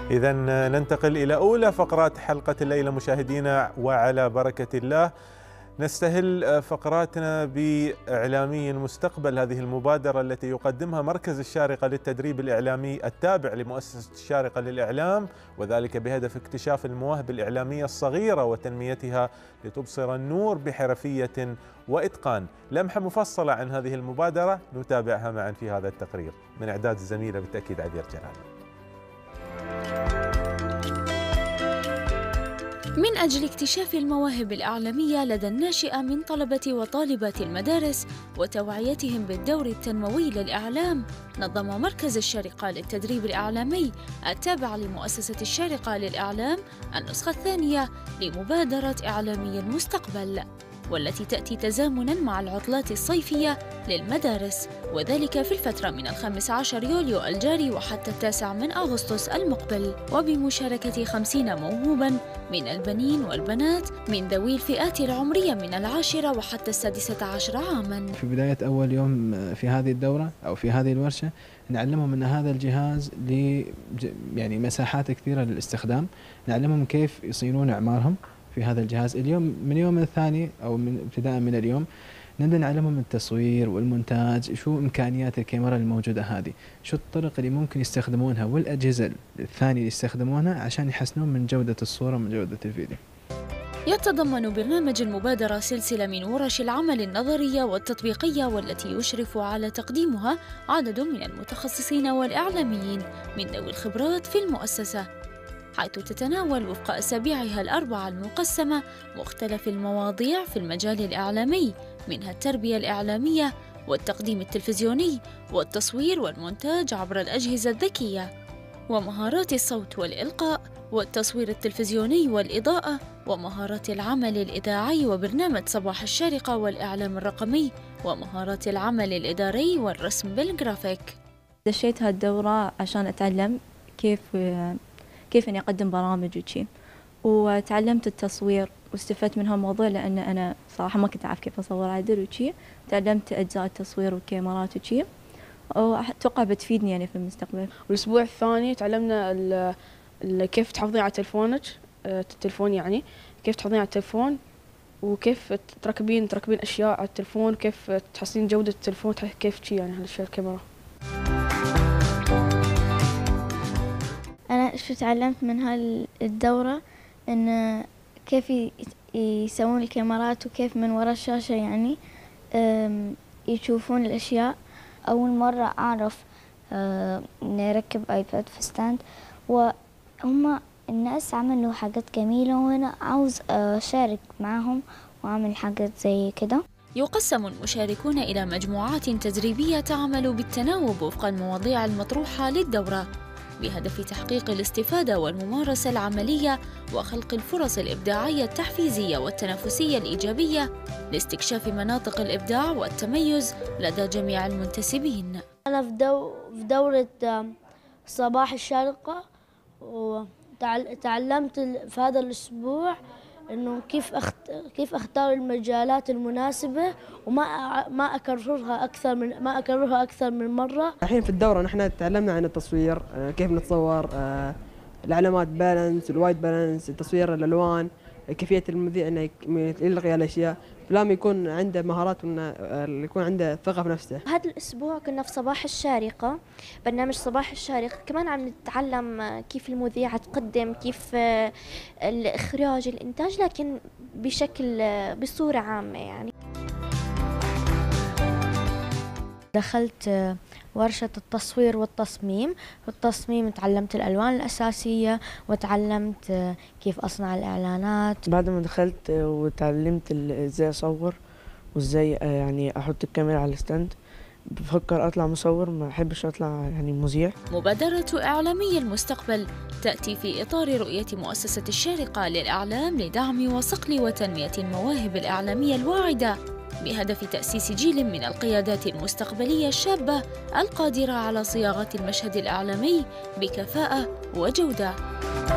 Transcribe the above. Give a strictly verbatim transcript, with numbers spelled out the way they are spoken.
إذا ننتقل إلى أولى فقرات حلقة الليلة مشاهدينا، وعلى بركة الله نستهل فقراتنا بإعلامي المستقبل، هذه المبادرة التي يقدمها مركز الشارقة للتدريب الإعلامي التابع لمؤسسة الشارقة للإعلام، وذلك بهدف اكتشاف المواهب الإعلامية الصغيرة وتنميتها لتبصر النور بحرفية وإتقان. لمحة مفصلة عن هذه المبادرة نتابعها معا في هذا التقرير من إعداد الزميلة بالتأكيد عبير جلال. من أجل اكتشاف المواهب الإعلامية لدى الناشئة من طلبة وطالبات المدارس وتوعيتهم بالدور التنموي للإعلام، نظم مركز الشارقة للتدريب الإعلامي التابع لمؤسسة الشارقة للإعلام النسخة الثانية لمبادرة إعلامي المستقبل، والتي تأتي تزامناً مع العطلات الصيفية للمدارس، وذلك في الفترة من الخامس عشر يوليو الجاري وحتى التاسع من أغسطس المقبل، وبمشاركة خمسين موهوباً من البنين والبنات من ذوي الفئات العمرية من العاشرة وحتى السادسة عشر عاماً. في بداية أول يوم في هذه الدورة أو في هذه الورشة نعلمهم أن هذا الجهاز ل يعني مساحات كثيرة للاستخدام، نعلمهم كيف يصينون أعمارهم في هذا الجهاز. اليوم من يوم الثاني أو من ابتداء من اليوم نبدأ نعلمهم التصوير والمونتاج، شو إمكانيات الكاميرا الموجودة هذه، شو الطرق اللي ممكن يستخدمونها والأجهزة الثانية اللي يستخدمونها عشان يحسنون من جودة الصورة ومن جودة الفيديو. يتضمن برنامج المبادرة سلسلة من ورش العمل النظرية والتطبيقية، والتي يشرف على تقديمها عدد من المتخصصين والإعلاميين من ذوي الخبرات في المؤسسة، حيث تتناول وفق أسابيعها الأربعة المقسمة مختلف المواضيع في المجال الإعلامي، منها التربية الإعلامية والتقديم التلفزيوني والتصوير والمونتاج عبر الأجهزة الذكية، ومهارات الصوت والإلقاء والتصوير التلفزيوني والإضاءة، ومهارات العمل الإذاعي وبرنامج صباح الشارقة والإعلام الرقمي، ومهارات العمل الإداري والرسم بالجرافيك. دشيت هالدورة عشان أتعلم كيف كيف أني أقدم برامج وشي، وتعلمت التصوير واستفدت من هالموضوع لأن أنا صراحة ما كنت أعرف كيف أصور عدل وشي، تعلمت أجزاء التصوير والكاميرات وشي، وأتوقع بتفيدني يعني في المستقبل. والأسبوع الثاني تعلمنا ال ال كيف تحافظين على تلفونك، التلفون يعني كيف تحافظين على التلفون، وكيف تركبين تركبين أشياء على التلفون، كيف تحسين جودة التلفون، كيف شي يعني هالأشياء الكاميرا. أنا شو تعلمت من هالدورة إن كيف يسوون الكاميرات وكيف من وراء الشاشة يعني يشوفون الأشياء. أول مرة أعرف إني أركب آيباد في ستاند، وهم الناس عملوا حاجات جميلة وأنا عاوز أشارك معهم وأعمل حاجات زي كده. يقسم المشاركون إلى مجموعات تدريبية تعمل بالتناوب وفق المواضيع المطروحة للدورة، بهدف تحقيق الاستفادة والممارسة العملية وخلق الفرص الإبداعية التحفيزية والتنافسية الإيجابية لاستكشاف مناطق الإبداع والتميز لدى جميع المنتسبين. أنا في, دو في دورة صباح الشارقة، وتعلمت في هذا الأسبوع إنه كيف أخت... كيف أختار المجالات المناسبة وما ما أكررها أكثر من ما أكررها أكثر من مرة. الحين في الدورة نحن تعلمنا عن التصوير، كيف نتصور، العلامات بالانس، الوايت بالانس، تصوير الألوان، كيفية المذيع إنه يلغي الأشياء، لازم يكون عنده مهارات وإنه يكون عنده ثقة في نفسه. هذا الأسبوع كنا في صباح الشارقة، برنامج صباح الشارقة، كمان عم نتعلم كيف المذيعة تقدم، كيف الإخراج، الإنتاج، لكن بشكل بصورة عامة يعني. دخلت ورشة التصوير والتصميم. في التصميم تعلمت الألوان الأساسية وتعلمت كيف أصنع الإعلانات. بعد ما دخلت وتعلمت إزاي أصور وإزاي يعني أحط الكاميرا على الستاند، بفكر أطلع مصور، ما أحبش أطلع يعني مذيع. مبادرة إعلامي المستقبل تأتي في إطار رؤية مؤسسة الشارقة للإعلام لدعم وصقل وتنمية المواهب الإعلامية الواعدة، بهدف تأسيس جيل من القيادات المستقبلية الشابة القادرة على صياغة المشهد الإعلامي بكفاءة وجودة.